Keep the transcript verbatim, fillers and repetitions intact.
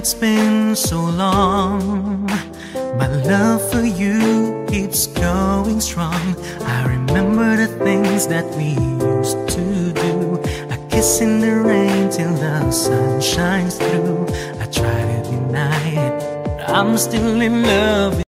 it's been so long. My love for you keeps going strong. I remember the things that we used to do. A kiss in the rain till the sun shines through. I try to deny it, but I'm still in love with